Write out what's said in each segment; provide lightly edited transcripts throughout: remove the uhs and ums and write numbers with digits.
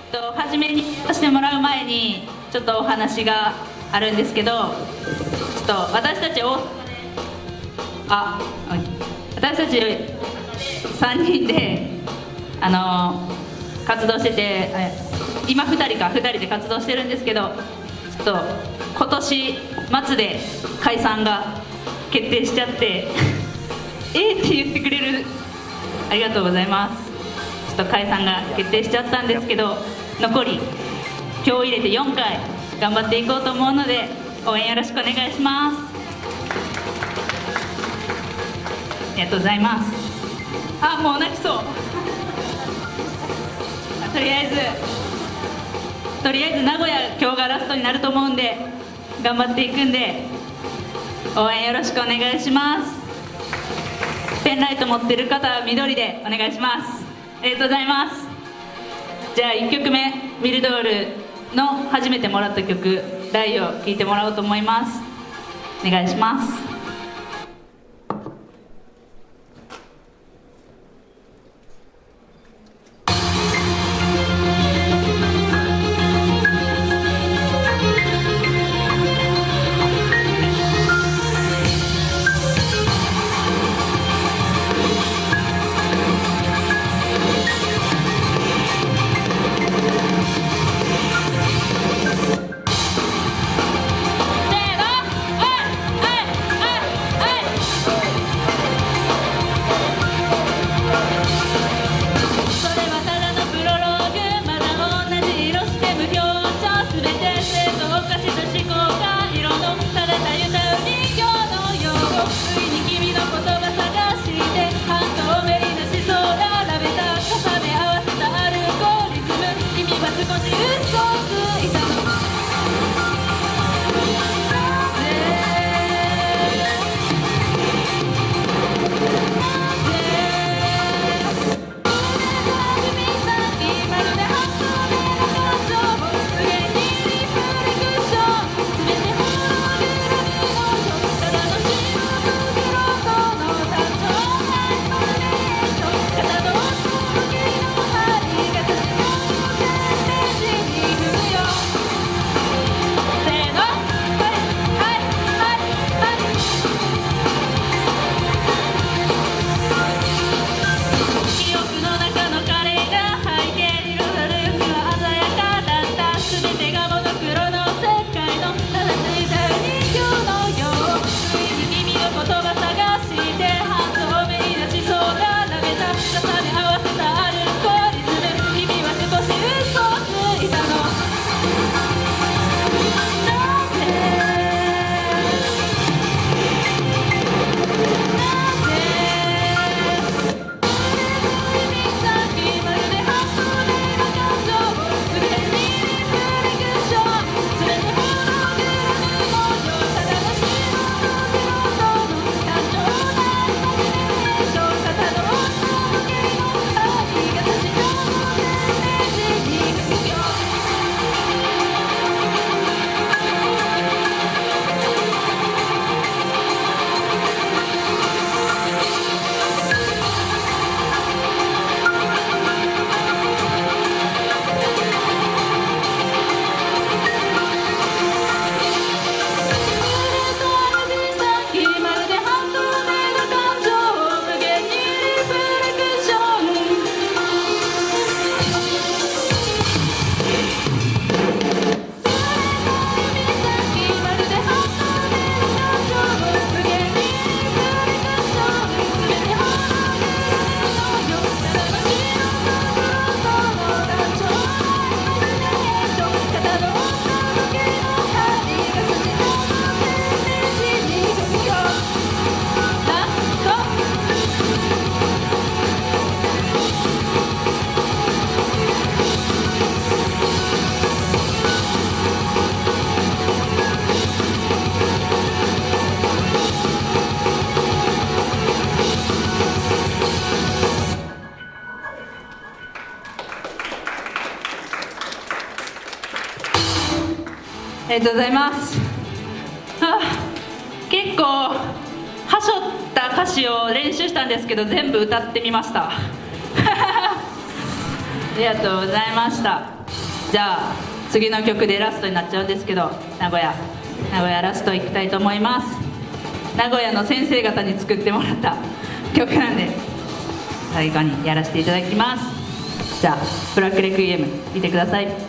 初めにさせてもらう前にちょっとお話があるんですけど、ちょっと私たち3人で活動してて、今2人で活動してるんですけど、ちょっと今年末で解散が決定しちゃってって言ってくれる、ありがとうございます。ちょっと解散が決定しちゃったんですけど、残り今日入れて4回頑張っていこうと思うので応援よろしくお願いします。ありがとうございます。もう泣きそう。とりあえず名古屋今日がラストになると思うんで頑張っていくんで応援よろしくお願いします。ペンライト持ってる方は緑でお願いします。ありがとうございます。じゃあ1曲目、ミルドールの初めてもらった曲「ライ」を聴いてもらおうと思います。お願いします。ありがとうございます。結構はしょった歌詞を練習したんですけど全部歌ってみましたりがとうございました。じゃあ次の曲でラストになっちゃうんですけど、名古屋ラストいきたいと思います。名古屋の先生方に作ってもらった曲なんで最後にやらせていただきます。じゃあブラックレクイエム聴いてください。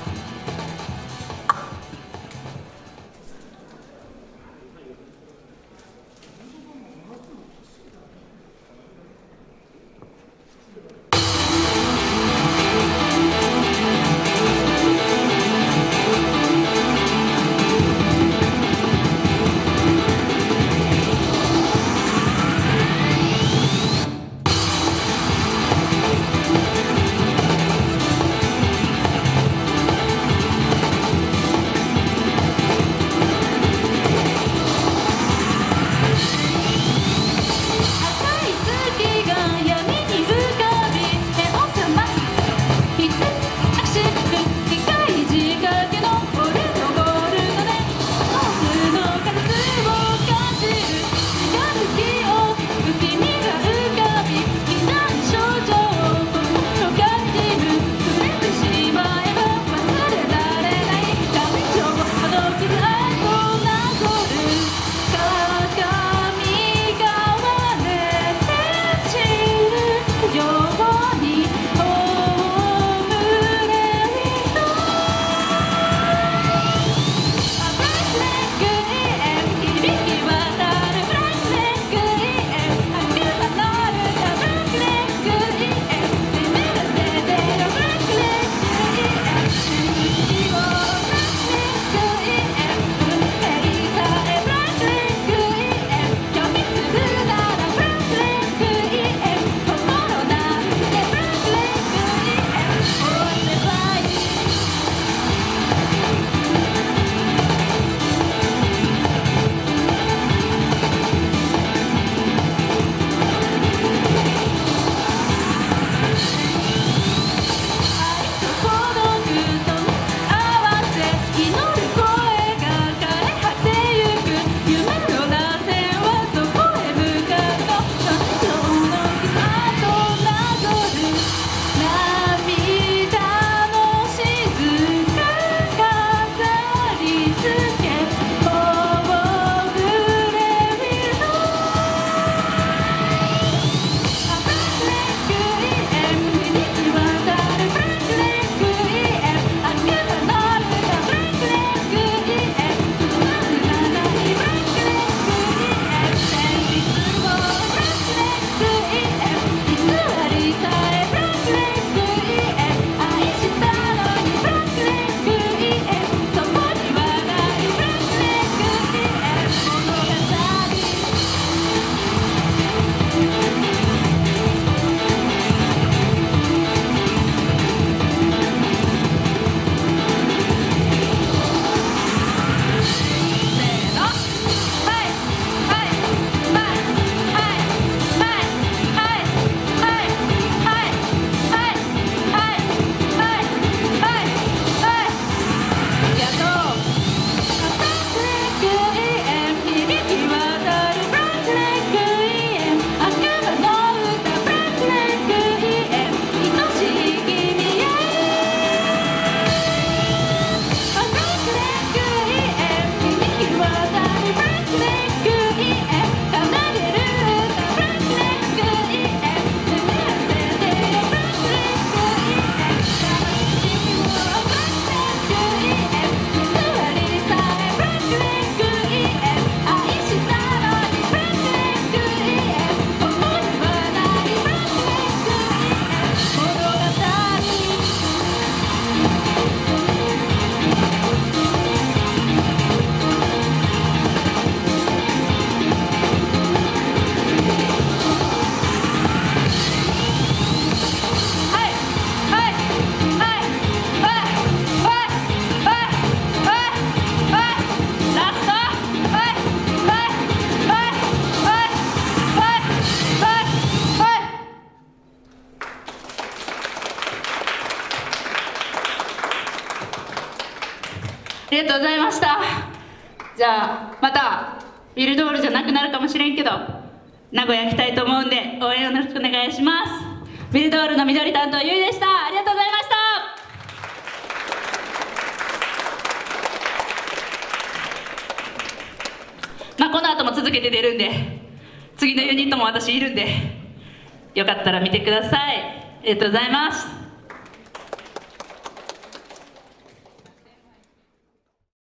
ありがとうございました。じゃあまたビルドールじゃなくなるかもしれんけど名古屋来たいと思うんで応援よろしくお願いします。ビルドールの緑担当ゆいでした。ありがとうございました。 まあ、この後も続けて出るんで、次のユニットも私いるんで、よかったら見てください。ありがとうございます。